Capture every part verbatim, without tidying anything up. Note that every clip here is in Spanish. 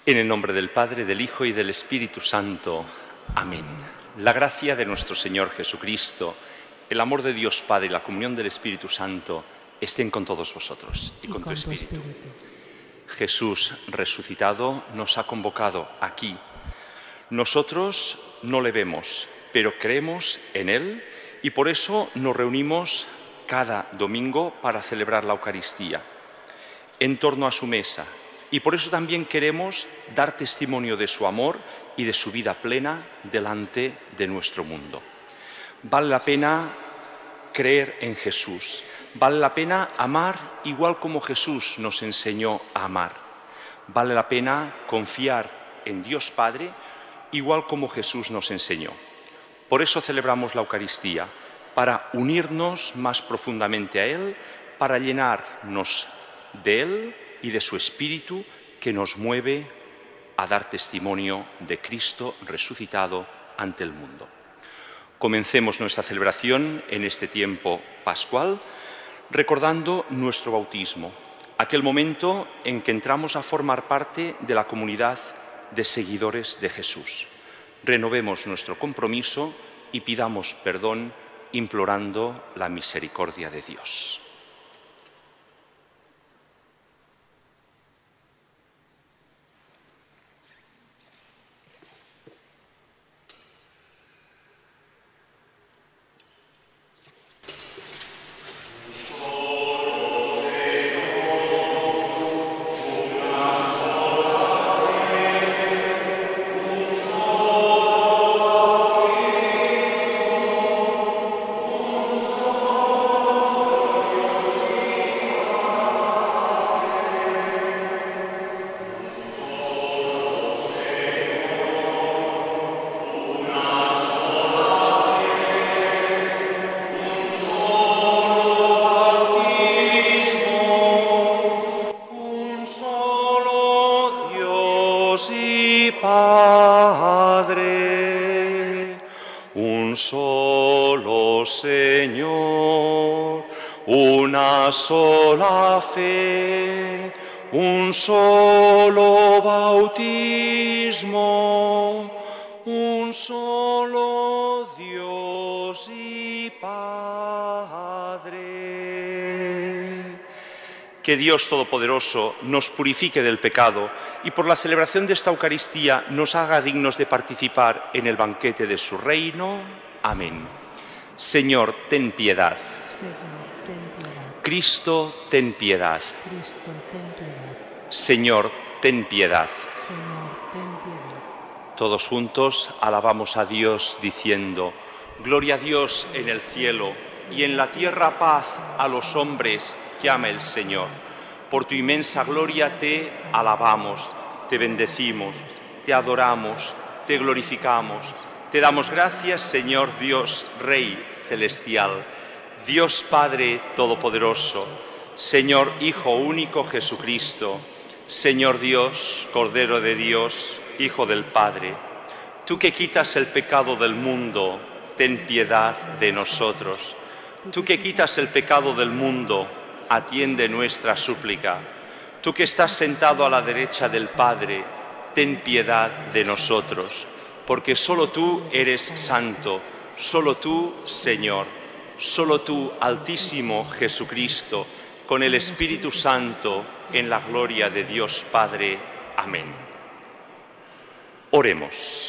En el nombre del Padre, del Hijo y del Espíritu Santo. Amén. La gracia de nuestro Señor Jesucristo, el amor de Dios Padre y la comunión del Espíritu Santo estén con todos vosotros y, y con, con tu espíritu. tu espíritu. Jesús resucitado nos ha convocado aquí. Nosotros no le vemos, pero creemos en Él y por eso nos reunimos cada domingo para celebrar la Eucaristía en torno a su mesa. Y por eso también queremos dar testimonio de su amor y de su vida plena delante de nuestro mundo. Vale la pena creer en Jesús, vale la pena amar igual como Jesús nos enseñó a amar. Vale la pena confiar en Dios Padre igual como Jesús nos enseñó. Por eso celebramos la Eucaristía, para unirnos más profundamente a Él, para llenarnos de Él y de su Espíritu que nos mueve a dar testimonio de Cristo resucitado ante el mundo. Comencemos nuestra celebración en este tiempo pascual recordando nuestro bautismo, aquel momento en que entramos a formar parte de la comunidad de seguidores de Jesús. Renovemos nuestro compromiso y pidamos perdón implorando la misericordia de Dios. Padre, un solo Señor, una sola fe, un solo bautismo, un solo Dios y Padre. Que Dios Todopoderoso nos purifique del pecado y por la celebración de esta Eucaristía nos haga dignos de participar en el banquete de su reino. Amén. Señor, ten piedad. Señor, ten piedad. Cristo, ten piedad. Cristo, ten piedad. Señor, ten piedad. Señor, ten piedad. Todos juntos alabamos a Dios diciendo: Gloria a Dios en el cielo y en la tierra paz a los hombres que ama el Señor. Por tu inmensa gloria te alabamos, te bendecimos, te adoramos, te glorificamos. Te damos gracias, Señor Dios, Rey celestial, Dios Padre Todopoderoso, Señor Hijo único Jesucristo, Señor Dios, Cordero de Dios, Hijo del Padre. Tú que quitas el pecado del mundo, ten piedad de nosotros. Tú que quitas el pecado del mundo, atiende nuestra súplica. Tú que estás sentado a la derecha del Padre, ten piedad de nosotros, porque solo tú eres santo, solo tú, Señor, solo tú, Altísimo Jesucristo, con el Espíritu Santo, en la gloria de Dios Padre. Amén. Oremos.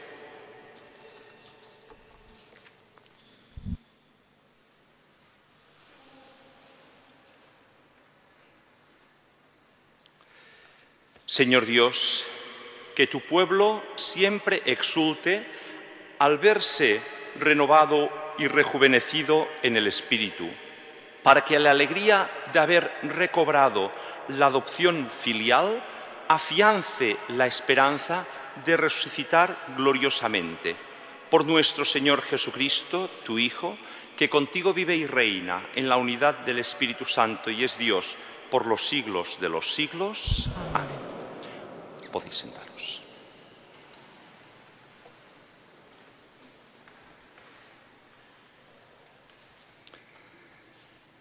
Señor Dios, que tu pueblo siempre exulte al verse renovado y rejuvenecido en el Espíritu, para que la alegría de haber recobrado la adopción filial afiance la esperanza de resucitar gloriosamente. Por nuestro Señor Jesucristo, tu Hijo, que contigo vive y reina en la unidad del Espíritu Santo y es Dios por los siglos de los siglos. Amén. Podéis sentaros.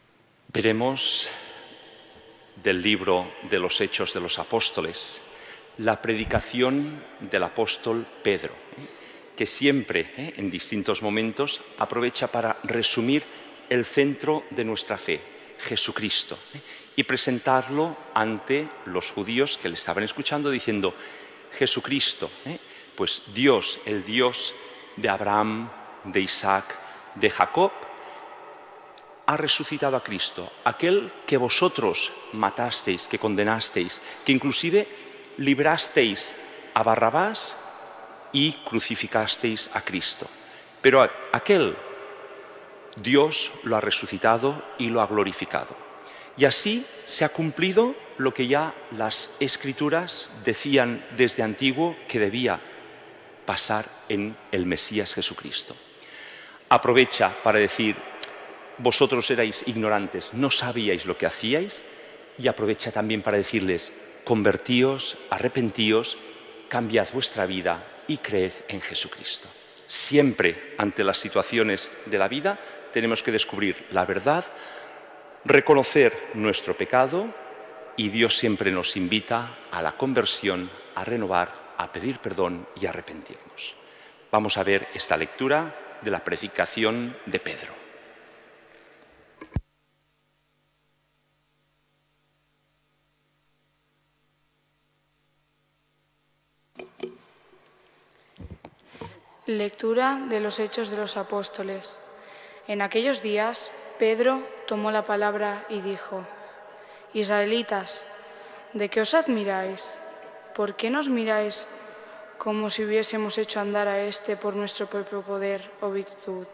Veremos del libro de los Hechos de los Apóstoles la predicación del apóstol Pedro, ¿eh? que siempre, ¿eh? en distintos momentos, aprovecha para resumir el centro de nuestra fe, Jesucristo, ¿eh? y presentarlo ante los judíos que le estaban escuchando diciendo, Jesucristo, ¿eh? pues Dios, el Dios de Abraham, de Isaac, de Jacob, ha resucitado a Cristo, aquel que vosotros matasteis, que condenasteis, que inclusive librasteis a Barrabás y crucificasteis a Cristo. Pero aquel Dios lo ha resucitado y lo ha glorificado. Y así se ha cumplido lo que ya las Escrituras decían desde antiguo que debía pasar en el Mesías Jesucristo. Aprovecha para decir, vosotros erais ignorantes, no sabíais lo que hacíais, y aprovecha también para decirles, convertíos, arrepentíos, cambiad vuestra vida y creed en Jesucristo. Siempre ante las situaciones de la vida tenemos que descubrir la verdad, reconocer nuestro pecado, y Dios siempre nos invita a la conversión, a renovar, a pedir perdón y a arrepentirnos. Vamos a ver esta lectura de la predicación de Pedro. Lectura de los Hechos de los Apóstoles. En aquellos días, Pedro tomó la palabra y dijo, Israelitas, ¿de qué os admiráis? ¿Por qué nos miráis como si hubiésemos hecho andar a éste por nuestro propio poder o virtud?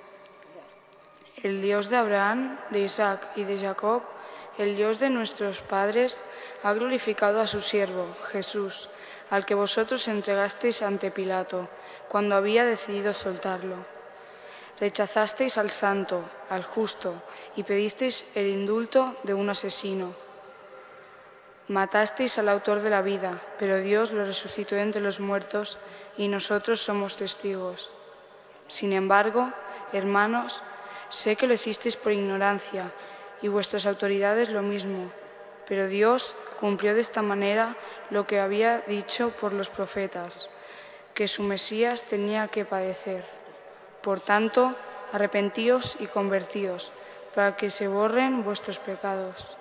El Dios de Abraham, de Isaac y de Jacob, el Dios de nuestros padres, ha glorificado a su siervo, Jesús, al que vosotros entregasteis ante Pilato, cuando había decidido soltarlo. Rechazasteis al santo, al justo, y pedisteis el indulto de un asesino. Matasteis al autor de la vida, pero Dios lo resucitó entre los muertos y nosotros somos testigos. Sin embargo, hermanos, sé que lo hicisteis por ignorancia y vuestras autoridades lo mismo, pero Dios cumplió de esta manera lo que había dicho por los profetas, que su Mesías tenía que padecer. Por tanto, arrepentíos y convertíos, para que se borren vuestros pecados.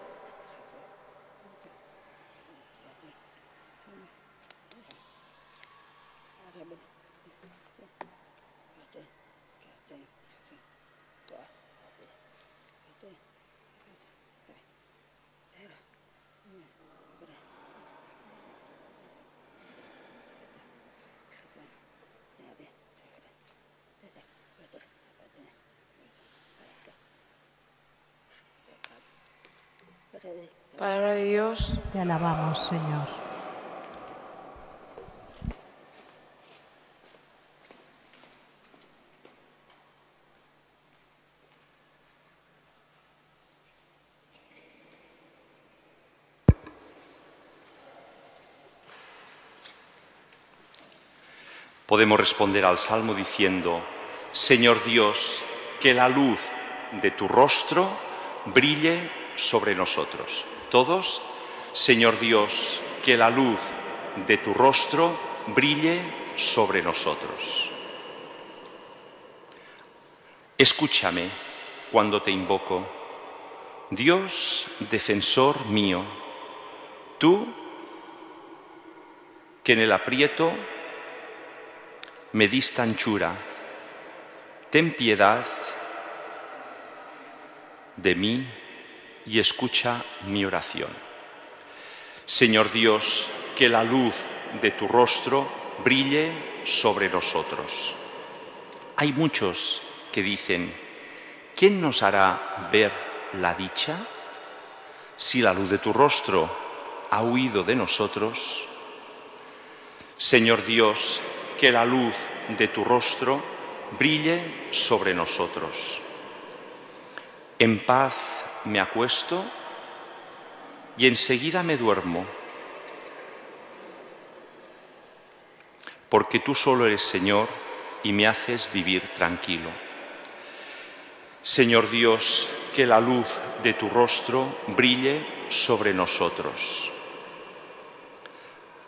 Palabra de Dios. Te alabamos, Señor. Podemos responder al Salmo diciendo, Señor Dios, que la luz de tu rostro brille sobre nosotros. Todos, Señor Dios, que la luz de tu rostro brille sobre nosotros. Escúchame cuando te invoco, Dios defensor mío, tú que en el aprieto me diste anchura, ten piedad de mí y escucha mi oración. Señor Dios, que la luz de tu rostro brille sobre nosotros. Hay muchos que dicen, ¿quién nos hará ver la dicha? Si la luz de tu rostro ha huido de nosotros. Señor Dios, que la luz de tu rostro brille sobre nosotros. En paz me acuesto y enseguida me duermo, porque tú solo eres Señor y me haces vivir tranquilo. Señor Dios, que la luz de tu rostro brille sobre nosotros.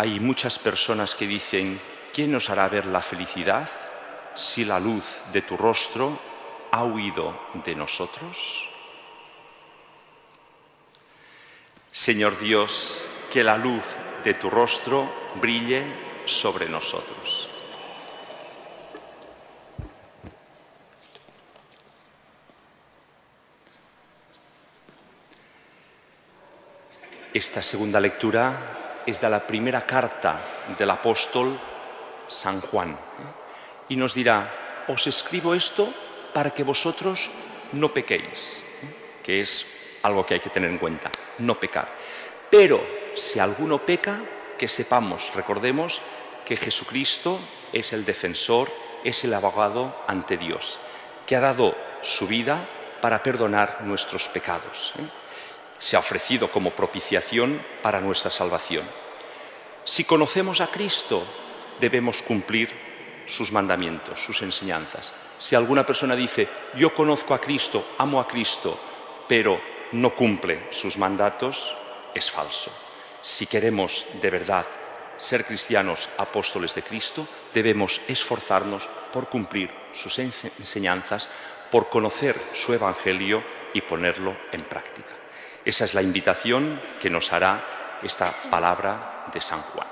Hay muchas personas que dicen, ¿quién nos hará ver la felicidad si la luz de tu rostro ha huido de nosotros? Señor Dios, que la luz de tu rostro brille sobre nosotros. Esta segunda lectura es de la primera carta del apóstol San Juan y nos dirá, os escribo esto para que vosotros no pequéis, que es algo que hay que tener en cuenta, no pecar. Pero si alguno peca, que sepamos, recordemos que Jesucristo es el defensor, es el abogado ante Dios, que ha dado su vida para perdonar nuestros pecados. ¿eh? Se ha ofrecido como propiciación para nuestra salvación. Si conocemos a Cristo, debemos cumplir sus mandamientos, sus enseñanzas. Si alguna persona dice, yo conozco a Cristo, amo a Cristo, pero no cumple sus mandatos, es falso. Si queremos de verdad ser cristianos apóstoles de Cristo, debemos esforzarnos por cumplir sus enseñanzas, por conocer su Evangelio y ponerlo en práctica. Esa es la invitación que nos hará esta palabra de San Juan.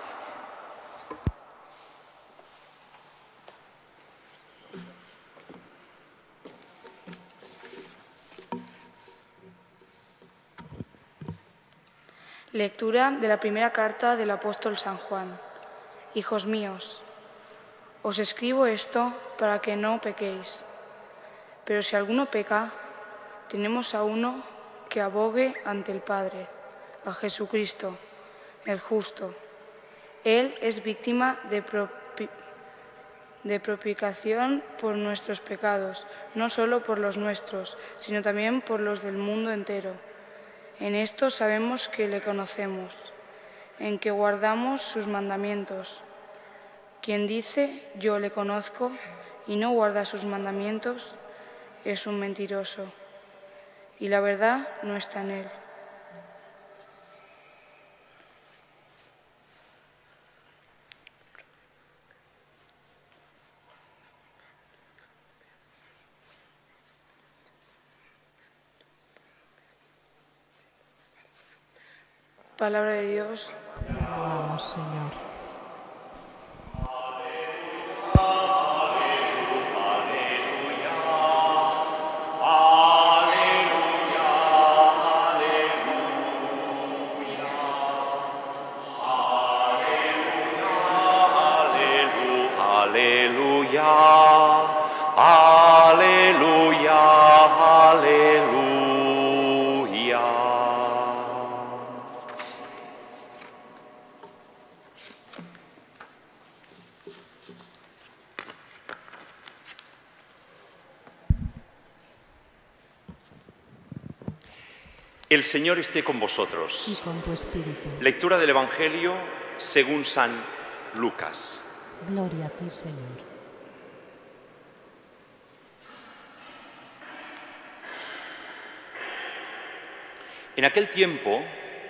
Lectura de la primera carta del apóstol San Juan. Hijos míos, os escribo esto para que no pequéis. Pero si alguno peca, tenemos a uno que abogue ante el Padre, a Jesucristo, el justo. Él es víctima de, propi de propiciación por nuestros pecados, no solo por los nuestros, sino también por los del mundo entero. En esto sabemos que le conocemos, en que guardamos sus mandamientos. Quien dice, yo le conozco, y no guarda sus mandamientos, es un mentiroso, y la verdad no está en él. Palabra de Dios. Te alabamos, Señor. El Señor esté con Y vosotros. con tu espíritu. Lectura del Evangelio según San Lucas. Gloria a ti, Señor. En aquel tiempo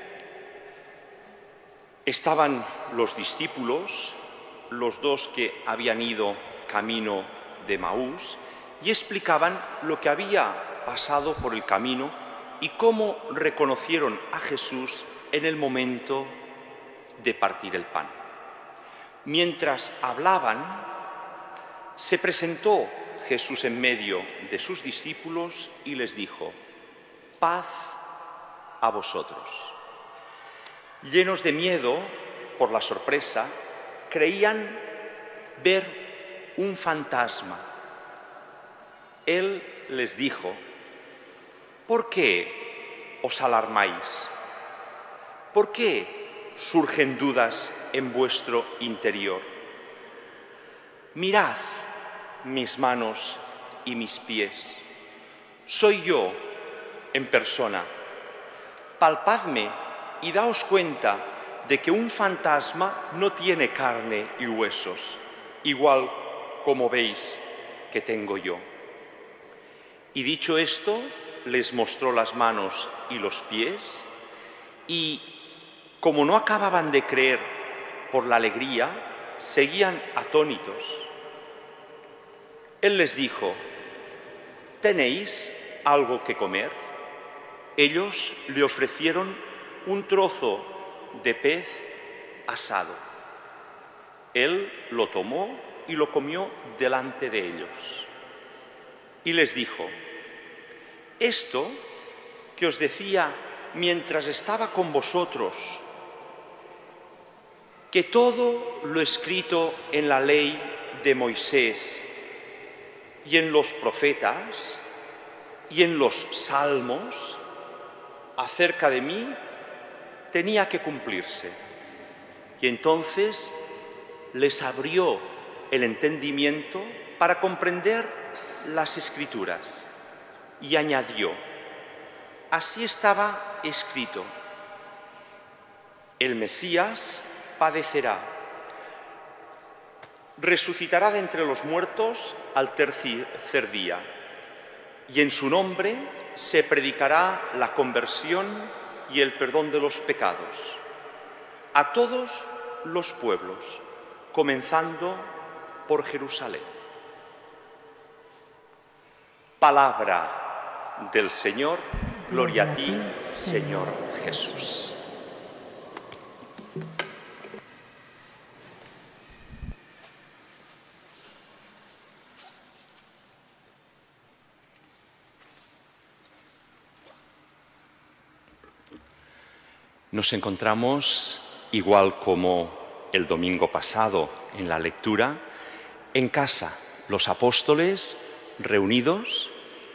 estaban los discípulos, los dos que habían ido camino de Maús, y explicaban lo que había pasado por el camino y cómo reconocieron a Jesús en el momento de partir el pan. Mientras hablaban, se presentó Jesús en medio de sus discípulos y les dijo, paz a vosotros. Llenos de miedo por la sorpresa, creían ver un fantasma. Él les dijo, ¿por qué os alarmáis? ¿Por qué surgen dudas en vuestro interior? Mirad mis manos y mis pies. Soy yo en persona. Palpadme y daos cuenta de que un fantasma no tiene carne y huesos, igual como veis que tengo yo. Y dicho esto, les mostró las manos y los pies, y como no acababan de creer por la alegría, seguían atónitos. Él les dijo: ¿tenéis algo que comer? Ellos le ofrecieron un trozo de pez asado. Él lo tomó y lo comió delante de ellos. Y les dijo: esto que os decía mientras estaba con vosotros, que todo lo escrito en la ley de Moisés y en los profetas y en los salmos acerca de mí tenía que cumplirse. Y entonces les abrió el entendimiento para comprender las Escrituras y añadió: así estaba escrito, el Mesías padecerá, resucitará de entre los muertos al tercer día, y en su nombre se predicará la conversión y el perdón de los pecados a todos los pueblos, comenzando por Jerusalén. Palabra del Señor. Gloria a ti, Señor Jesús. Nos encontramos, igual como el domingo pasado en la lectura, en casa, los apóstoles reunidos,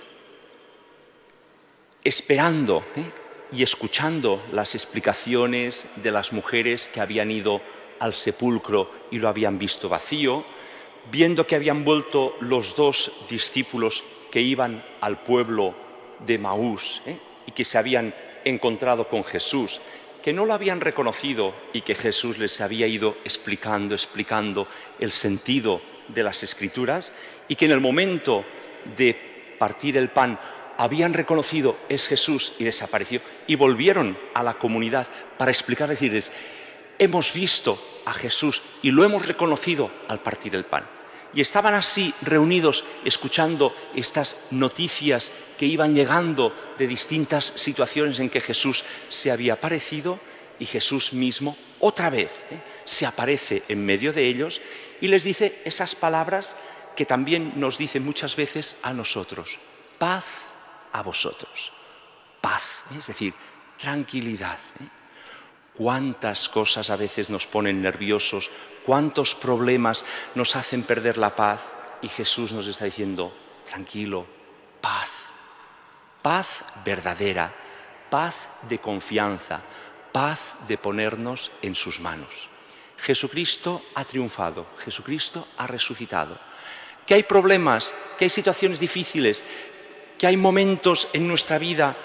esperando ¿eh? y escuchando las explicaciones de las mujeres que habían ido al sepulcro y lo habían visto vacío, viendo que habían vuelto los dos discípulos que iban al pueblo de Maús ¿eh? y que se habían encontrado con Jesús, que no lo habían reconocido y que Jesús les había ido explicando, explicando el sentido de las Escrituras, y que en el momento de partir el pan habían reconocido es Jesús y desapareció, y volvieron a la comunidad para explicar, decirles: hemos visto a Jesús y lo hemos reconocido al partir el pan. Y estaban así reunidos escuchando estas noticias que iban llegando de distintas situaciones en que Jesús se había aparecido, y Jesús mismo otra vez ¿eh? se aparece en medio de ellos y les dice esas palabras que también nos dice muchas veces a nosotros: paz a vosotros, paz, ¿eh? es decir, tranquilidad. ¿eh? Cuántas cosas a veces nos ponen nerviosos, cuántos problemas nos hacen perder la paz, y Jesús nos está diciendo: tranquilo, paz, paz verdadera, paz de confianza, paz de ponernos en sus manos. Jesucristo ha triunfado, Jesucristo ha resucitado. Que hay problemas, que hay situaciones difíciles, que hay momentos en nuestra vida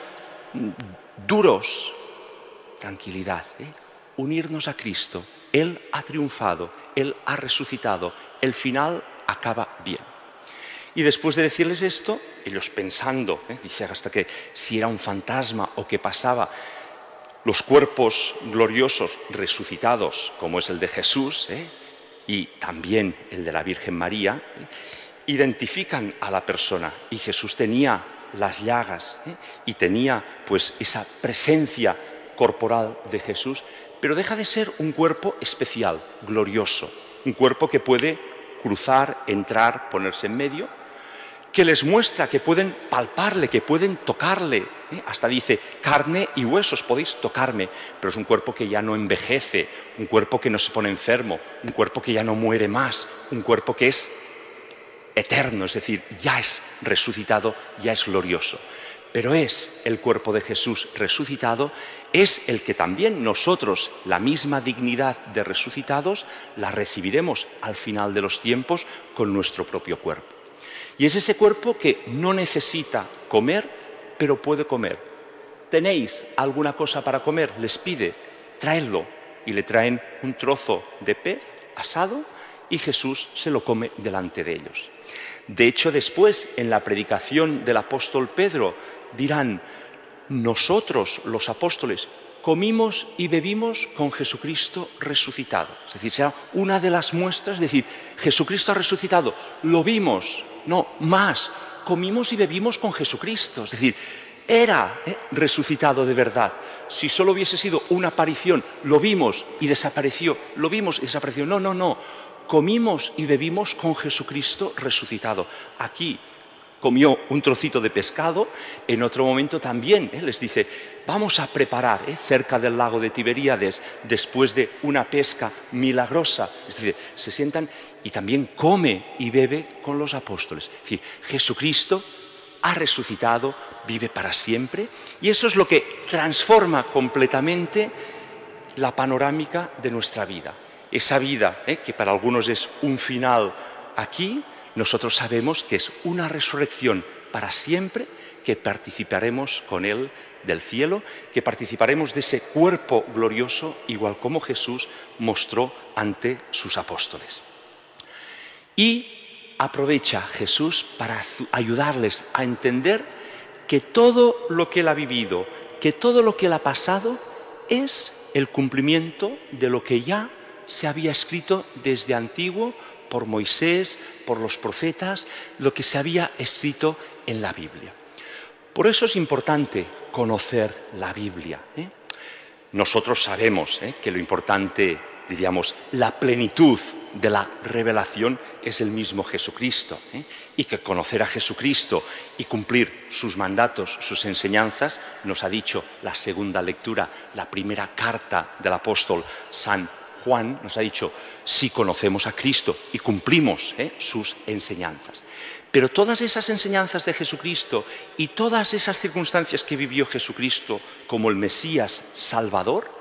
duros. Tranquilidad, ¿eh? unirnos a Cristo. Él ha triunfado, Él ha resucitado, el final acaba bien. Y después de decirles esto, ellos pensando, ¿eh? dice hasta que si era un fantasma o qué pasaba, los cuerpos gloriosos resucitados, como es el de Jesús ¿eh? y también el de la Virgen María, ¿eh? identifican a la persona, y Jesús tenía las llagas ¿eh? y tenía pues esa presencia corporal de Jesús, pero deja de ser un cuerpo especial, glorioso, un cuerpo que puede cruzar, entrar, ponerse en medio, que les muestra que pueden palparle, que pueden tocarle, ¿eh? hasta dice: carne y huesos podéis tocarme, pero es un cuerpo que ya no envejece, un cuerpo que no se pone enfermo, un cuerpo que ya no muere más, un cuerpo que es eterno, es decir, ya es resucitado, ya es glorioso. Pero es el cuerpo de Jesús resucitado, es el que también nosotros, la misma dignidad de resucitados, la recibiremos al final de los tiempos con nuestro propio cuerpo. Y es ese cuerpo que no necesita comer, pero puede comer. ¿Tenéis alguna cosa para comer? Les pide, traedlo. Y le traen un trozo de pez asado y Jesús se lo come delante de ellos. De hecho, después, en la predicación del apóstol Pedro, dirán: nosotros, los apóstoles, comimos y bebimos con Jesucristo resucitado. Es decir, será una de las muestras, es decir, Jesucristo ha resucitado, lo vimos, no, más, comimos y bebimos con Jesucristo. Es decir, era ¿eh? resucitado de verdad. Si solo hubiese sido una aparición, lo vimos y desapareció, lo vimos y desapareció. No, no, no. Comimos y bebimos con Jesucristo resucitado. Aquí comió un trocito de pescado, en otro momento también ¿eh? les dice, vamos a preparar ¿eh? cerca del lago de Tiberíades, después de una pesca milagrosa. Es decir, se sientan y también come y bebe con los apóstoles. Es decir, Jesucristo ha resucitado, vive para siempre, y eso es lo que transforma completamente la panorámica de nuestra vida. Esa vida, ¿eh? que para algunos es un final aquí, nosotros sabemos que es una resurrección para siempre, que participaremos con Él del cielo, que participaremos de ese cuerpo glorioso, igual como Jesús mostró ante sus apóstoles. Y aprovecha Jesús para ayudarles a entender que todo lo que Él ha vivido, que todo lo que Él ha pasado es el cumplimiento de lo que ya se había escrito desde antiguo por Moisés, por los profetas, lo que se había escrito en la Biblia. Por eso es importante conocer la Biblia, ¿eh? Nosotros sabemos ¿eh? que lo importante, diríamos, la plenitud de la revelación es el mismo Jesucristo, ¿eh? y que conocer a Jesucristo y cumplir sus mandatos, sus enseñanzas, nos ha dicho la segunda lectura, la primera carta del apóstol San Juan, nos ha dicho, si conocemos a Cristo y cumplimos ¿eh? sus enseñanzas. Pero todas esas enseñanzas de Jesucristo y todas esas circunstancias que vivió Jesucristo como el Mesías Salvador,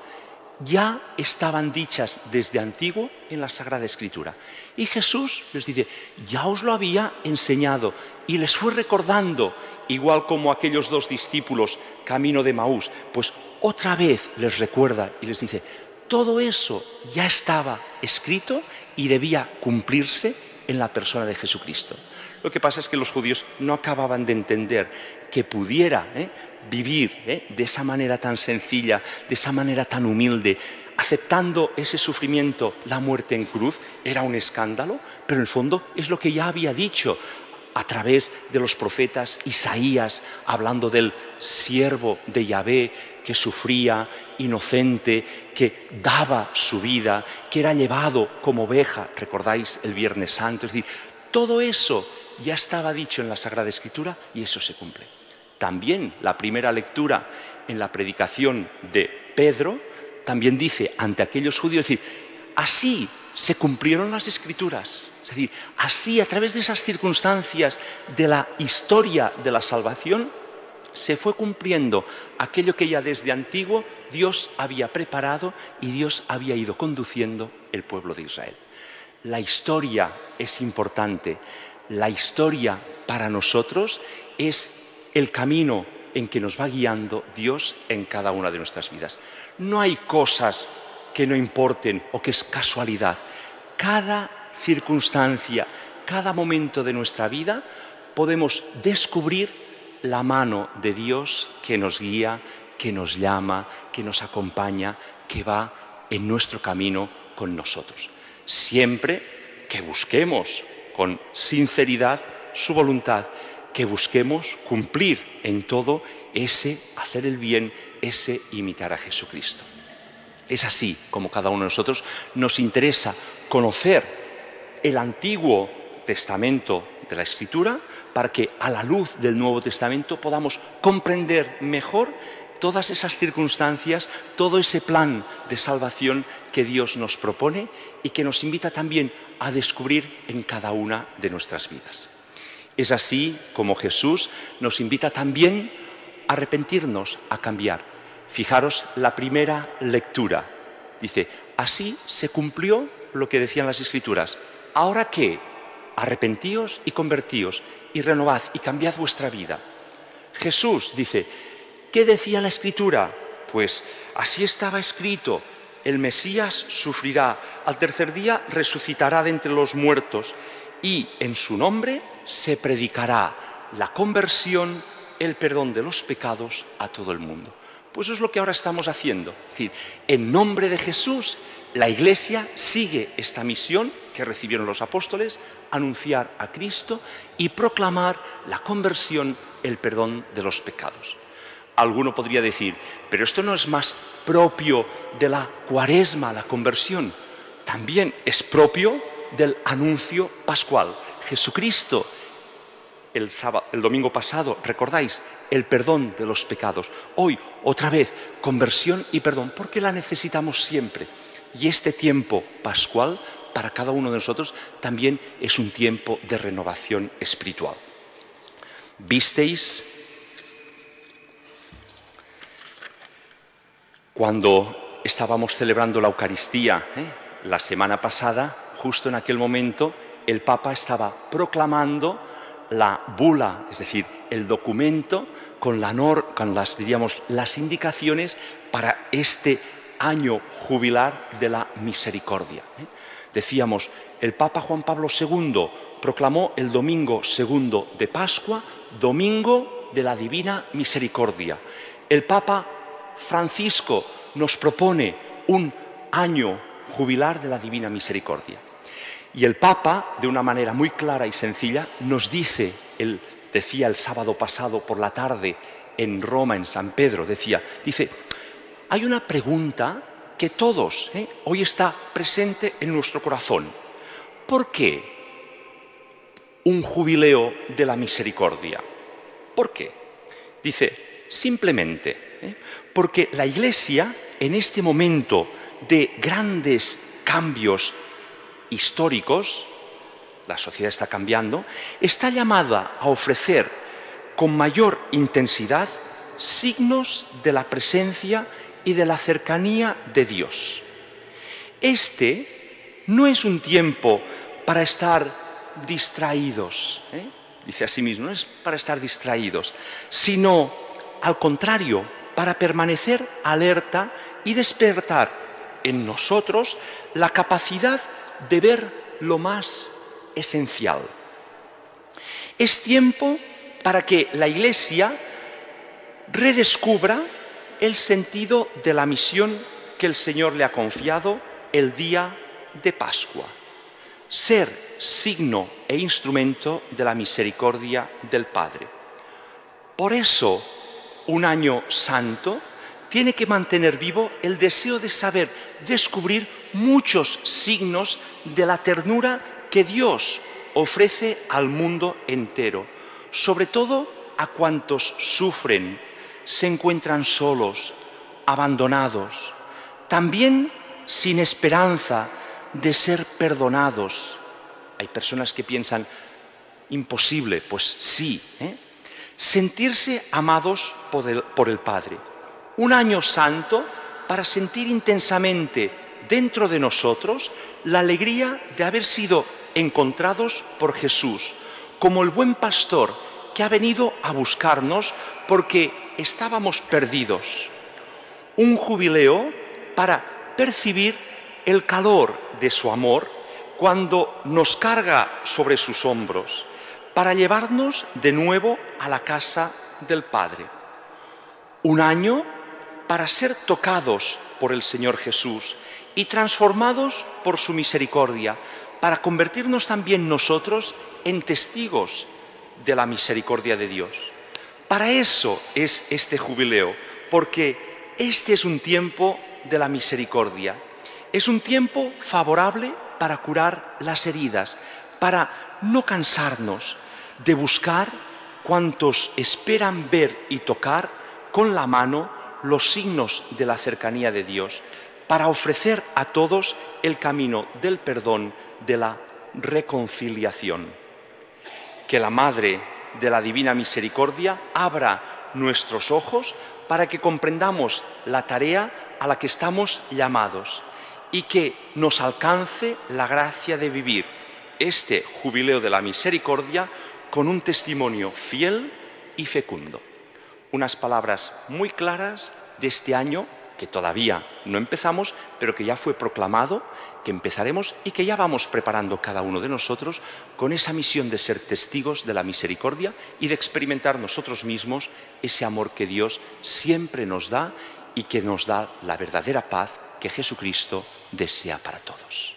ya estaban dichas desde antiguo en la Sagrada Escritura. Y Jesús les dice, ya os lo había enseñado, y les fue recordando, igual como aquellos dos discípulos camino de Maús, pues otra vez les recuerda y les dice, todo eso ya estaba escrito y debía cumplirse en la persona de Jesucristo. Lo que pasa es que los judíos no acababan de entender que pudiera ¿eh? vivir ¿eh? de esa manera tan sencilla, de esa manera tan humilde, aceptando ese sufrimiento, la muerte en cruz, era un escándalo, pero en el fondo es lo que ya había dicho a través de los profetas Isaías, hablando del siervo de Yahvé que sufría, inocente, que daba su vida, que era llevado como oveja, recordáis el Viernes Santo, es decir, todo eso ya estaba dicho en la Sagrada Escritura y eso se cumple. También la primera lectura en la predicación de Pedro también dice ante aquellos judíos, es decir, así se cumplieron las Escrituras. Es decir, así a través de esas circunstancias de la historia de la salvación se fue cumpliendo aquello que ya desde antiguo Dios había preparado y Dios había ido conduciendo el pueblo de Israel. La historia es importante. La historia para nosotros es el camino en que nos va guiando Dios en cada una de nuestras vidas. No hay cosas que no importen o que es casualidad. Cada circunstancia, cada momento de nuestra vida podemos descubrir la mano de Dios que nos guía, que nos llama, que nos acompaña, que va en nuestro camino con nosotros. Siempre que busquemos con sinceridad su voluntad, que busquemos cumplir en todo ese hacer el bien, ese imitar a Jesucristo. Es así como cada uno de nosotros nos interesa conocer el Antiguo Testamento de la Escritura para que a la luz del Nuevo Testamento podamos comprender mejor todas esas circunstancias, todo ese plan de salvación que Dios nos propone y que nos invita también a descubrir en cada una de nuestras vidas. Es así como Jesús nos invita también a arrepentirnos, a cambiar. Fijaros la primera lectura. Dice, así se cumplió lo que decían las Escrituras. ¿Ahora qué? Arrepentíos y convertíos y renovad y cambiad vuestra vida. Jesús dice, ¿qué decía la Escritura? Pues así estaba escrito. El Mesías sufrirá, al tercer día resucitará de entre los muertos y en su nombre se predicará la conversión, el perdón de los pecados a todo el mundo. Pues eso es lo que ahora estamos haciendo. Es decir, en nombre de Jesús, la Iglesia sigue esta misión que recibieron los apóstoles, anunciar a Cristo y proclamar la conversión, el perdón de los pecados. Alguno podría decir, pero esto no es más propio de la Cuaresma, la conversión. También es propio del anuncio pascual. Jesucristo, el, sábado, el domingo pasado, recordáis, el perdón de los pecados. Hoy, otra vez, conversión y perdón, porque la necesitamos siempre. Y este tiempo pascual, para cada uno de nosotros, también es un tiempo de renovación espiritual. ¿Visteis cuando estábamos celebrando la Eucaristía, eh, la semana pasada, justo en aquel momento, el Papa estaba proclamando la bula, es decir, el documento con, la nor, con las, diríamos, las indicaciones para este año jubilar de la misericordia. ¿eh? Decíamos, el Papa Juan Pablo segundo proclamó el domingo segundo de Pascua, domingo de la Divina Misericordia. El Papa Francisco nos propone un año jubilar de la Divina Misericordia. Y el Papa, de una manera muy clara y sencilla, nos dice, él decía el sábado pasado por la tarde en Roma, en San Pedro, decía, dice, hay una pregunta que todos, ¿eh? hoy está presente en nuestro corazón. ¿Por qué un jubileo de la misericordia? ¿Por qué? Dice, simplemente, ¿eh? porque la Iglesia, en este momento de grandes cambios históricos, la sociedad está cambiando, está llamada a ofrecer con mayor intensidad signos de la presencia y de la cercanía de Dios. Este no es un tiempo para estar distraídos, ¿eh? dice así mismo, no es para estar distraídos, sino al contrario, para permanecer alerta y despertar en nosotros la capacidad de ver lo más esencial. Es tiempo para que la Iglesia redescubra el sentido de la misión que el Señor le ha confiado el día de Pascua. Ser signo e instrumento de la misericordia del Padre. Por eso, un año santo tiene que mantener vivo el deseo de saber descubrir muchos signos de la ternura que Dios ofrece al mundo entero, sobre todo a cuantos sufren, se encuentran solos, abandonados, también sin esperanza de ser perdonados. Hay personas que piensan, imposible, pues sí, ¿eh? sentirse amados por el, por el Padre. Un año santo para sentir intensamente dentro de nosotros la alegría de haber sido encontrados por Jesús, como el buen pastor que ha venido a buscarnos porque estábamos perdidos. Un jubileo para percibir el calor de su amor cuando nos carga sobre sus hombros, para llevarnos de nuevo a la casa del Padre. Un año para ser tocados por el Señor Jesús y transformados por su misericordia, para convertirnos también nosotros en testigos de la misericordia de Dios. Para eso es este jubileo, porque este es un tiempo de la misericordia. Es un tiempo favorable para curar las heridas, para no cansarnos de buscar cuantos esperan ver y tocar con la mano los signos de la cercanía de Dios, para ofrecer a todos el camino del perdón, de la reconciliación. Que la Madre de la Divina Misericordia abra nuestros ojos para que comprendamos la tarea a la que estamos llamados y que nos alcance la gracia de vivir este jubileo de la misericordia con un testimonio fiel y fecundo. Unas palabras muy claras de este año que todavía no empezamos, pero que ya fue proclamado, que empezaremos y que ya vamos preparando cada uno de nosotros con esa misión de ser testigos de la misericordia y de experimentar nosotros mismos ese amor que Dios siempre nos da y que nos da la verdadera paz que Jesucristo desea para todos.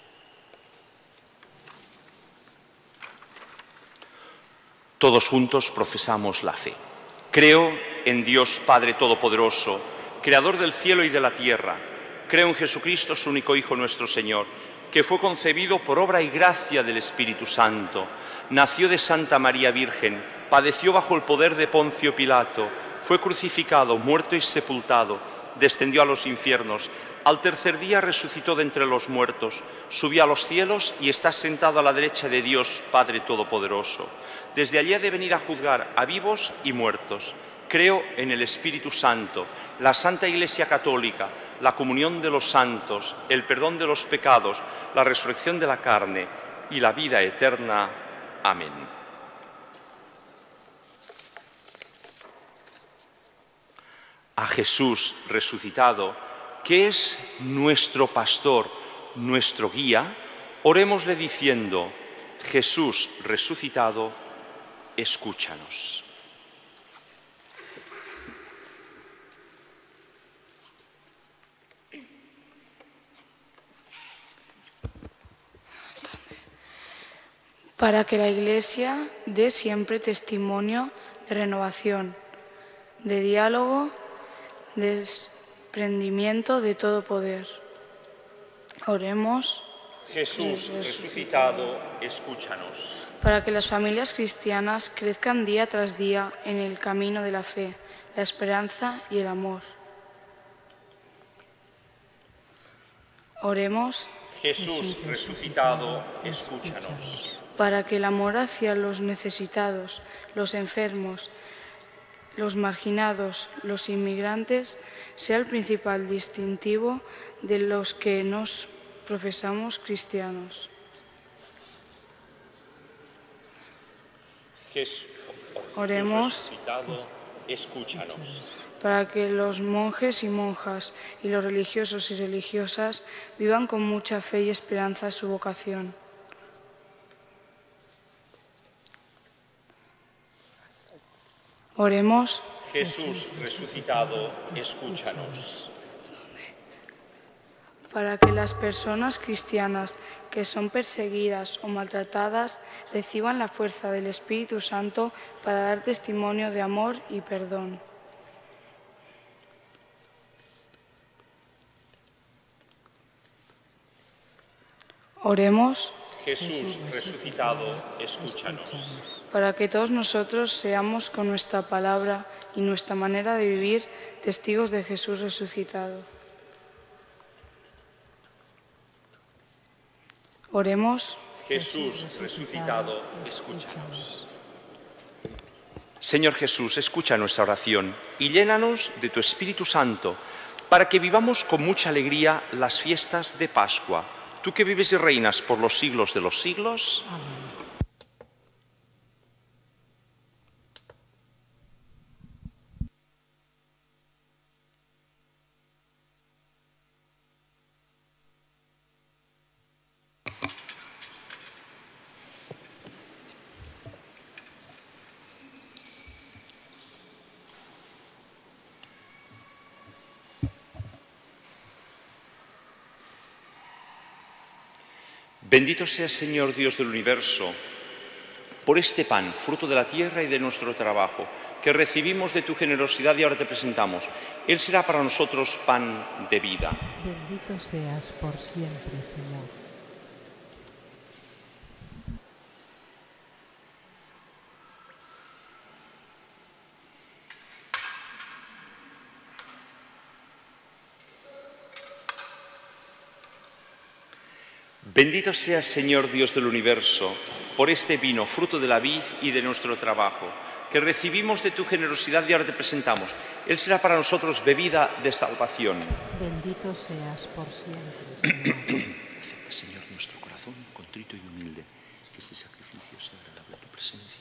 Todos juntos profesamos la fe. Creo en Dios Padre Todopoderoso, Creador del cielo y de la tierra. Creo en Jesucristo, su único Hijo, nuestro Señor, que fue concebido por obra y gracia del Espíritu Santo. Nació de Santa María Virgen, padeció bajo el poder de Poncio Pilato, fue crucificado, muerto y sepultado, descendió a los infiernos. Al tercer día resucitó de entre los muertos, subió a los cielos y está sentado a la derecha de Dios Padre Todopoderoso. Desde allí ha de venir a juzgar a vivos y muertos. Creo en el Espíritu Santo, la Santa Iglesia Católica, la comunión de los santos, el perdón de los pecados, la resurrección de la carne y la vida eterna. Amén. A Jesús resucitado, que es nuestro pastor, nuestro guía, orémosle diciendo: Jesús resucitado, escúchanos. Para que la Iglesia dé siempre testimonio de renovación, de diálogo, de desprendimiento de todo poder. Oremos. Jesús resucitado, escúchanos. Para que las familias cristianas crezcan día tras día en el camino de la fe, la esperanza y el amor. Oremos. Jesús resucitado, escúchanos. Para que el amor hacia los necesitados, los enfermos, los marginados, los inmigrantes, sea el principal distintivo de los que nos profesamos cristianos. Jesús Oremos. resucitado, escúchanos. Para que los monjes y monjas y los religiosos y religiosas vivan con mucha fe y esperanza su vocación. Oremos. Jesús resucitado, escúchanos. Para que las personas cristianas que son perseguidas o maltratadas reciban la fuerza del Espíritu Santo para dar testimonio de amor y perdón. Oremos. Jesús resucitado, escúchanos. Para que todos nosotros seamos con nuestra palabra y nuestra manera de vivir testigos de Jesús resucitado. Oremos. Jesús resucitado, escúchanos. Señor Jesús, escucha nuestra oración y llénanos de tu Espíritu Santo para que vivamos con mucha alegría las fiestas de Pascua. Tú que vives y reinas por los siglos de los siglos. Amén. Bendito seas, Señor Dios del universo, por este pan, fruto de la tierra y de nuestro trabajo, que recibimos de tu generosidad y ahora te presentamos. Él será para nosotros pan de vida. Bendito seas por siempre, Señor. Bendito seas, Señor Dios del universo, por este vino, fruto de la vid y de nuestro trabajo, que recibimos de tu generosidad y ahora te presentamos. Él será para nosotros bebida de salvación. Bendito seas por siempre, Señor. Acepta, Señor, nuestro corazón contrito y humilde, que este sacrificio sea agradable a tu presencia.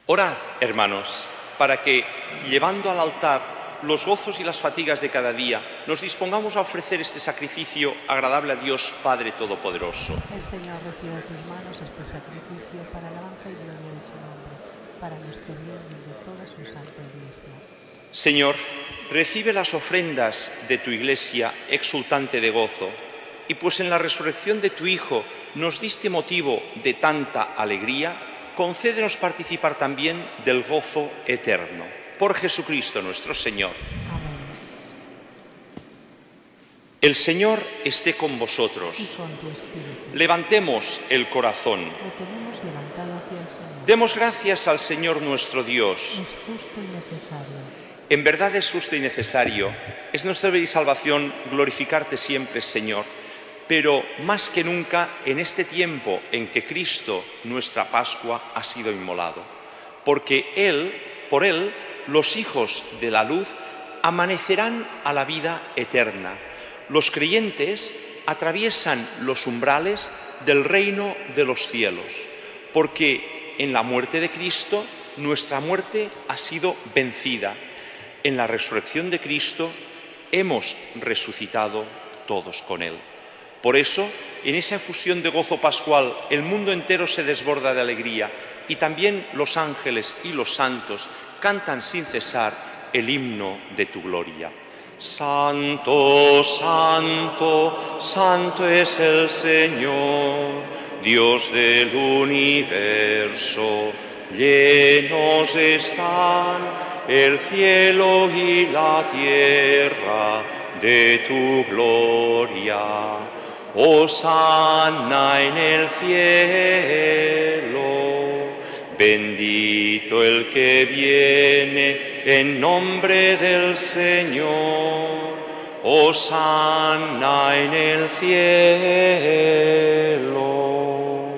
Orad, hermanos, para que, llevando al altar los gozos y las fatigas de cada día, nos dispongamos a ofrecer este sacrificio agradable a Dios Padre Todopoderoso. El Señor recibe de tus manos este sacrificio para alabanza y gloria de su nombre, para nuestro bien y el de toda su santa Iglesia. Señor, recibe las ofrendas de tu Iglesia exultante de gozo, y pues en la resurrección de tu Hijo nos diste motivo de tanta alegría, concédenos participar también del gozo eterno. Por Jesucristo nuestro Señor. Amén. El Señor esté con vosotros. Y con tu espíritu. Levantemos el corazón. Lo tenemos levantado hacia el Señor. Demos gracias al Señor nuestro Dios. Es justo y necesario. En verdad es justo y necesario. Es nuestra vida y salvación glorificarte siempre, Señor. Pero más que nunca en este tiempo en que Cristo, nuestra Pascua, ha sido inmolado. Porque Él, por Él, los hijos de la luz amanecerán a la vida eterna. Los creyentes atraviesan los umbrales del reino de los cielos, porque en la muerte de Cristo nuestra muerte ha sido vencida. En la resurrección de Cristo hemos resucitado todos con Él. Por eso, en esa efusión de gozo pascual, el mundo entero se desborda de alegría y también los ángeles y los santos cantan sin cesar el himno de tu gloria. Santo, santo, santo es el Señor, Dios del universo. Llenos están el cielo y la tierra de tu gloria. Hosana en el cielo. Bendito el que viene en nombre del Señor, hosana en el cielo.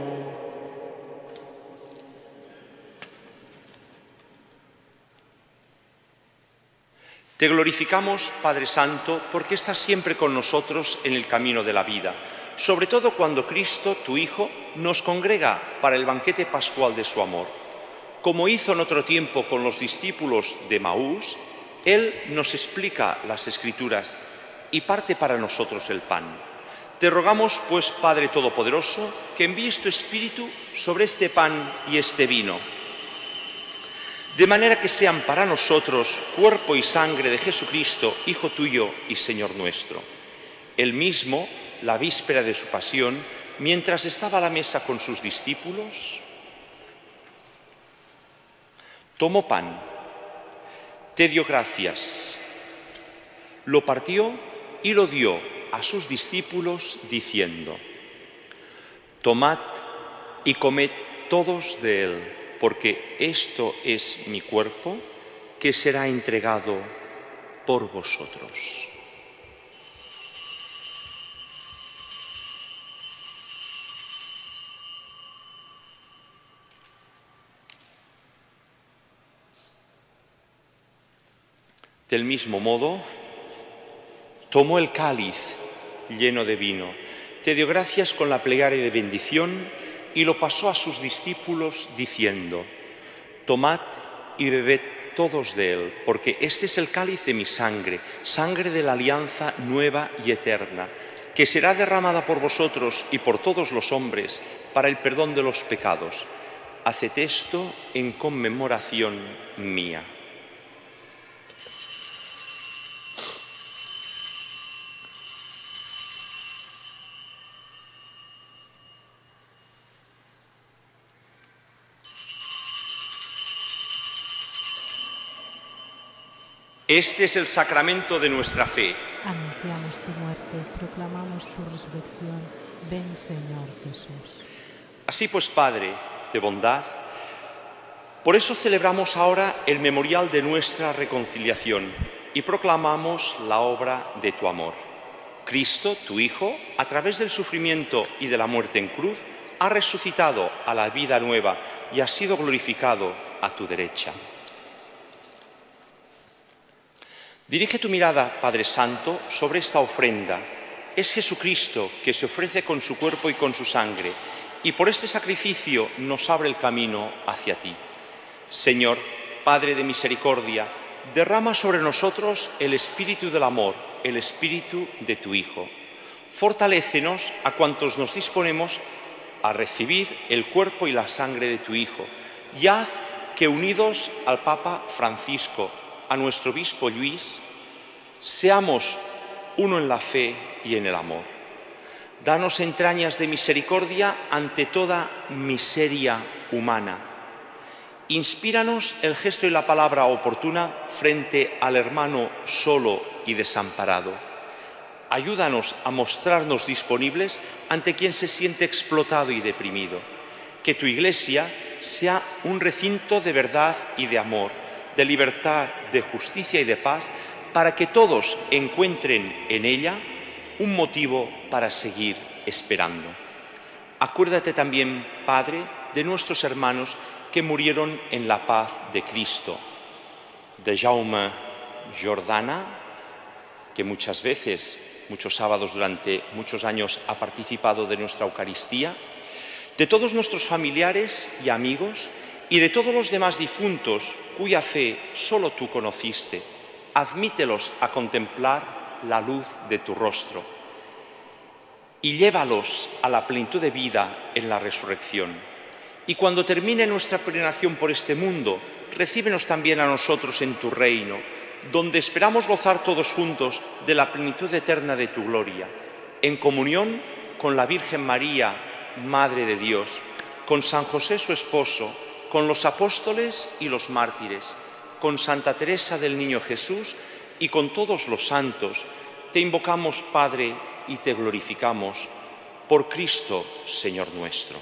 Te glorificamos, Padre Santo, porque estás siempre con nosotros en el camino de la vida, sobre todo cuando Cristo, tu Hijo, nos congrega para el banquete pascual de su amor. Como hizo en otro tiempo con los discípulos de Maús, Él nos explica las Escrituras y parte para nosotros el pan. Te rogamos, pues, Padre Todopoderoso, que envíes tu Espíritu sobre este pan y este vino, de manera que sean para nosotros cuerpo y sangre de Jesucristo, Hijo tuyo y Señor nuestro. Él mismo, la víspera de su pasión, mientras estaba a la mesa con sus discípulos, tomó pan, te dio gracias, lo partió y lo dio a sus discípulos diciendo: tomad y comed todos de él, porque esto es mi cuerpo que será entregado por vosotros. Del mismo modo, tomó el cáliz lleno de vino, te dio gracias con la plegaria de bendición y lo pasó a sus discípulos diciendo: tomad y bebed todos de él, porque este es el cáliz de mi sangre, sangre de la alianza nueva y eterna, que será derramada por vosotros y por todos los hombres para el perdón de los pecados. Haced esto en conmemoración mía. Este es el sacramento de nuestra fe. Anunciamos tu muerte, proclamamos tu resurrección. Ven, Señor Jesús. Así pues, Padre de bondad, por eso celebramos ahora el memorial de nuestra reconciliación y proclamamos la obra de tu amor. Cristo, tu Hijo, a través del sufrimiento y de la muerte en cruz, ha resucitado a la vida nueva y ha sido glorificado a tu derecha. Dirige tu mirada, Padre Santo, sobre esta ofrenda. Es Jesucristo que se ofrece con su cuerpo y con su sangre, y por este sacrificio nos abre el camino hacia ti. Señor, Padre de misericordia, derrama sobre nosotros el espíritu del amor, el espíritu de tu Hijo. Fortalécenos a cuantos nos disponemos a recibir el cuerpo y la sangre de tu Hijo, y haz que, unidos al Papa Francisco, a nuestro obispo Luis, seamos uno en la fe y en el amor. Danos entrañas de misericordia ante toda miseria humana. Inspíranos el gesto y la palabra oportuna frente al hermano solo y desamparado. Ayúdanos a mostrarnos disponibles ante quien se siente explotado y deprimido. Que tu Iglesia sea un recinto de verdad y de amor, de libertad, de justicia y de paz, para que todos encuentren en ella un motivo para seguir esperando. Acuérdate también, Padre, de nuestros hermanos que murieron en la paz de Cristo, de Jaume Jordana, que muchas veces, muchos sábados durante muchos años ha participado de nuestra Eucaristía, de todos nuestros familiares y amigos y de todos los demás difuntos cuya fe solo tú conociste. Admítelos a contemplar la luz de tu rostro y llévalos a la plenitud de vida en la resurrección. Y cuando termine nuestra peregrinación por este mundo, recíbenos también a nosotros en tu reino, donde esperamos gozar todos juntos de la plenitud eterna de tu gloria, en comunión con la Virgen María, Madre de Dios, con San José su esposo, con los apóstoles y los mártires, con Santa Teresa del Niño Jesús y con todos los santos. Te invocamos, Padre, y te glorificamos por Cristo, Señor nuestro.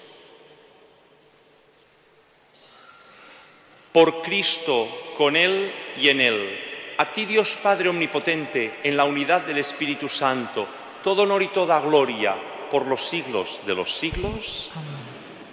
Por Cristo, con Él y en Él, a ti, Dios Padre Omnipotente, en la unidad del Espíritu Santo, todo honor y toda gloria por los siglos de los siglos. Amén.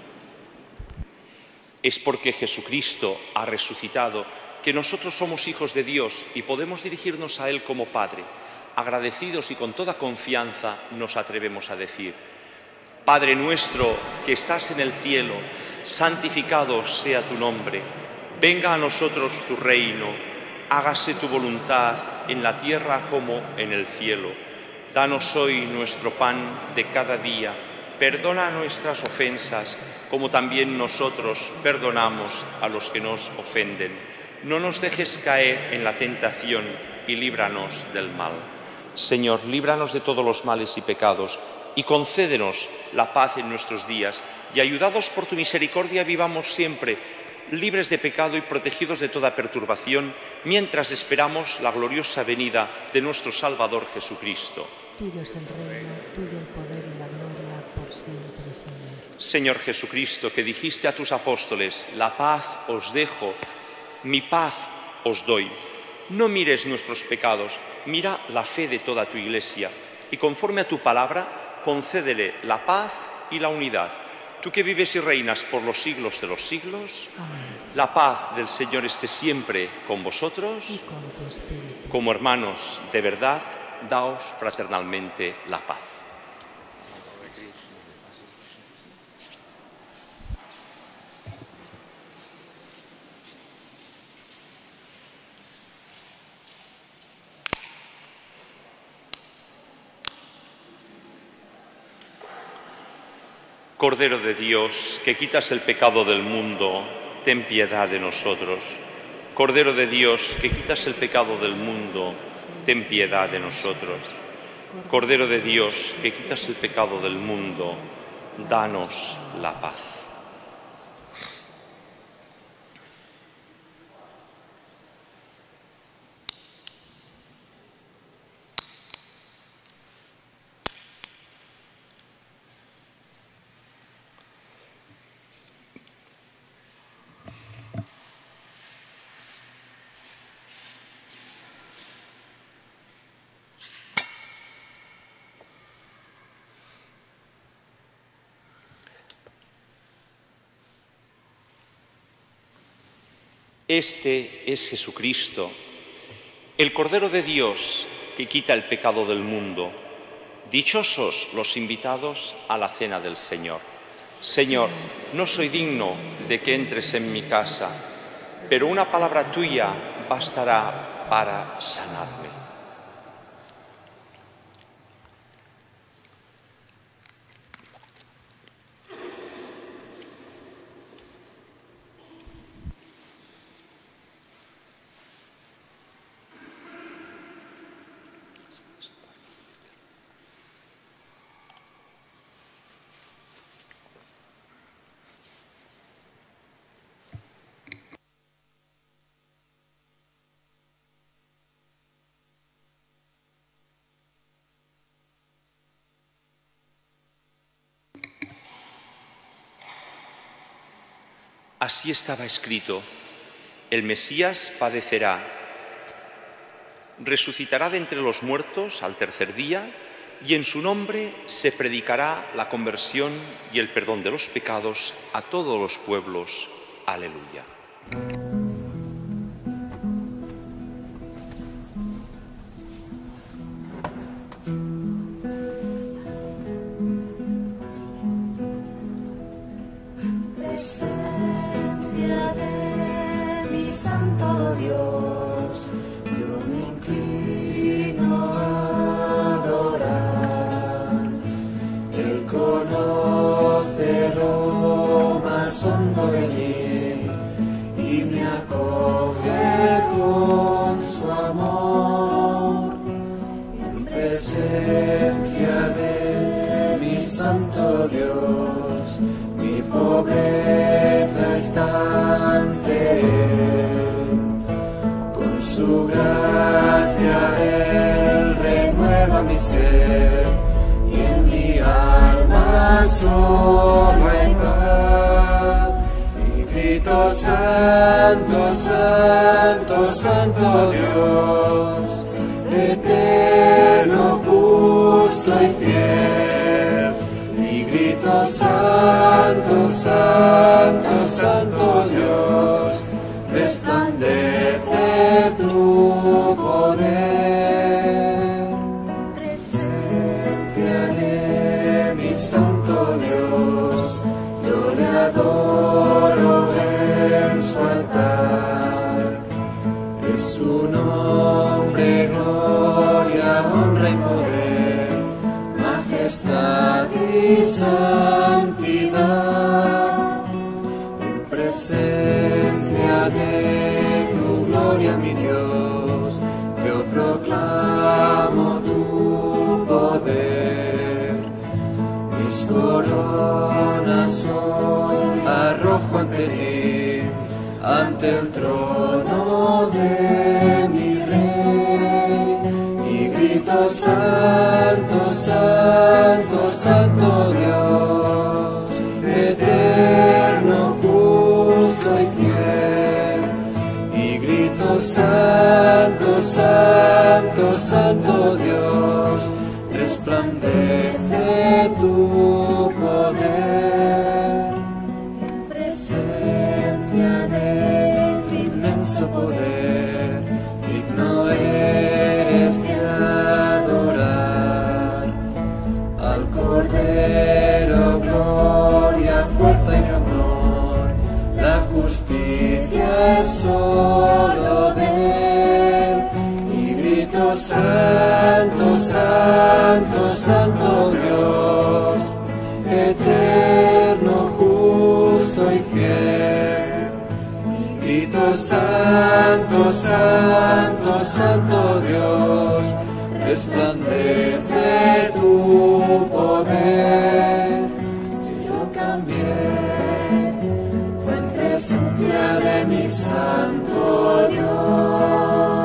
Es porque Jesucristo ha resucitado que nosotros somos hijos de Dios y podemos dirigirnos a Él como Padre. Agradecidos y con toda confianza nos atrevemos a decir: Padre nuestro que estás en el cielo, santificado sea tu nombre. Venga a nosotros tu reino, hágase tu voluntad en la tierra como en el cielo. Danos hoy nuestro pan de cada día, perdona nuestras ofensas, como también nosotros perdonamos a los que nos ofenden. No nos dejes caer en la tentación y líbranos del mal. Señor, líbranos de todos los males y pecados, y concédenos la paz en nuestros días, y ayudados por tu misericordia vivamos siempre libres de pecado y protegidos de toda perturbación, mientras esperamos la gloriosa venida de nuestro Salvador Jesucristo. Tuyo es el reino, tuyo el poder y la gloria por siempre, Señor. Señor Jesucristo, que dijiste a tus apóstoles: la paz os dejo, mi paz os doy. No mires nuestros pecados, mira la fe de toda tu Iglesia, y conforme a tu palabra, concédele la paz y la unidad. Tú que vives y reinas por los siglos de los siglos, Amén. La paz del Señor esté siempre con vosotros. Y con tu espíritu. Como hermanos de verdad, daos fraternalmente la paz. Cordero de Dios, que quitas el pecado del mundo, ten piedad de nosotros. Cordero de Dios, que quitas el pecado del mundo, ten piedad de nosotros. Cordero de Dios, que quitas el pecado del mundo, danos la paz. Este es Jesucristo, el Cordero de Dios que quita el pecado del mundo. Dichosos los invitados a la cena del Señor. Señor, no soy digno de que entres en mi casa, pero una palabra tuya bastará para sanarme. Así estaba escrito: el Mesías padecerá, resucitará de entre los muertos al tercer día, y en su nombre se predicará la conversión y el perdón de los pecados a todos los pueblos. Aleluya. Santo, Santo, Santo Dios, eterno, justo y fiel. Y grito, Santo, Santo, Santo Dios, resplandece tu poder. Presencia de mi Santo Dios, yo le adoro en su altar. Es su nombre, gloria, honra y poder, majestad y santidad. En presencia de tu gloria, mi Dios, yo proclamo tu poder. Mis coronas hoy arrojo ante ti, ante el trono de mi Rey, y grito, Santo, Santo, Santo Dios, eterno, justo y fiel. Y grito, Santo, Santo, Santo Dios, resplandece tu poder. En presencia de tu inmenso poder, digno eres de adorar al Cordero, gloria, fuerza y honor. La justicia es solo de él. Y grito, Santo, Santo, Santo Dios, eterno, justo y fiel. Y grito, Santo, Santo, Santo Dios, resplandece tu poder. Si yo cambié, fue en presencia de mi Santo Dios.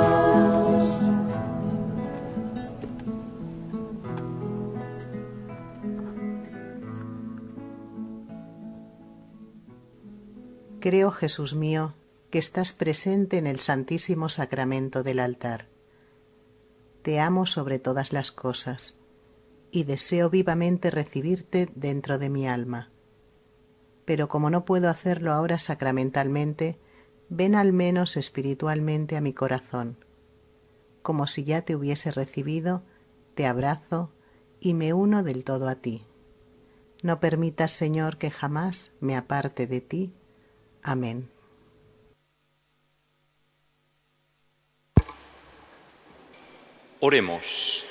Creo, Jesús mío, que estás presente en el Santísimo Sacramento del altar. Te amo sobre todas las cosas y deseo vivamente recibirte dentro de mi alma. Pero como no puedo hacerlo ahora sacramentalmente, ven al menos espiritualmente a mi corazón. Como si ya te hubiese recibido, te abrazo y me uno del todo a ti. No permitas, Señor, que jamás me aparte de ti. Amén. Oremos.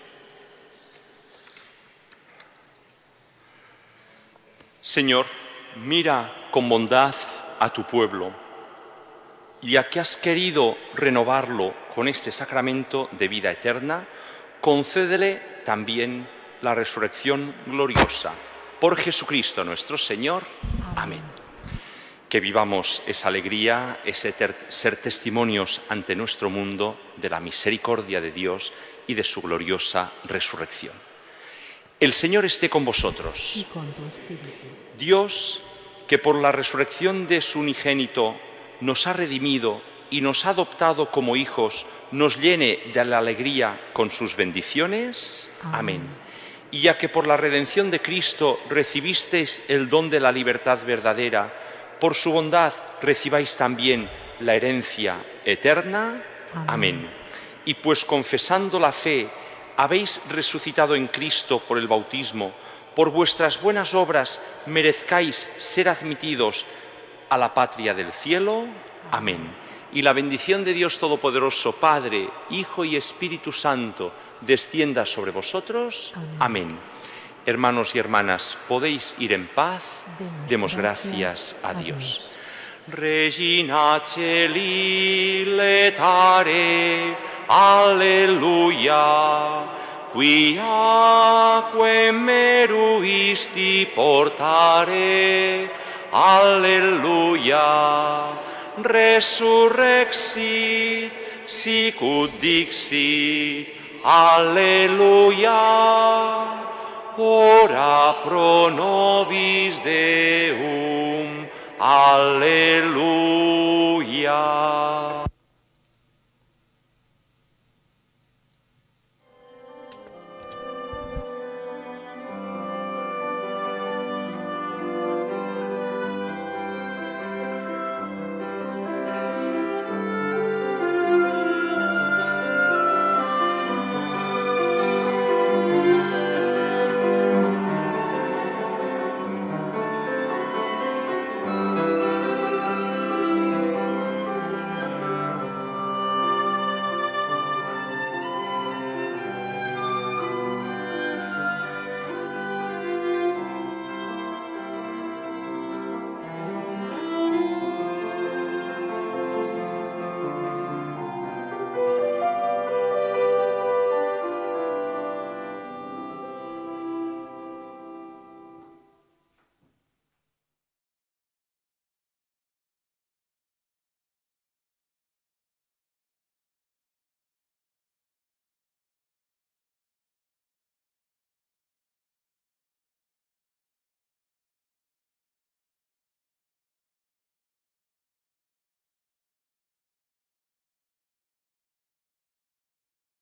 Señor, mira con bondad a tu pueblo, y ya que has querido renovarlo con este sacramento de vida eterna, concédele también la resurrección gloriosa. Por Jesucristo nuestro Señor. Amén. Que vivamos esa alegría, ese ser testimonios ante nuestro mundo de la misericordia de Dios y de su gloriosa resurrección. El Señor esté con vosotros. Y con tu espíritu. Dios, que por la resurrección de su unigénito nos ha redimido y nos ha adoptado como hijos, nos llene de la alegría con sus bendiciones. Amén. Amén. Y ya que por la redención de Cristo recibisteis el don de la libertad verdadera, por su bondad recibáis también la herencia eterna. Amén. Amén. Y pues confesando la fe, habéis resucitado en Cristo por el bautismo, por vuestras buenas obras merezcáis ser admitidos a la patria del cielo. Amén. Y la bendición de Dios Todopoderoso, Padre, Hijo y Espíritu Santo, descienda sobre vosotros. Amén. Amén. Hermanos y hermanas, podéis ir en paz. Demos, Demos gracias, gracias a Dios. Regina Celi letare, alleluia, quiaque meruisti portare, alleluia, resurrexit, sicut dixit, alleluia. Ora pro nobis Deum, alleluia.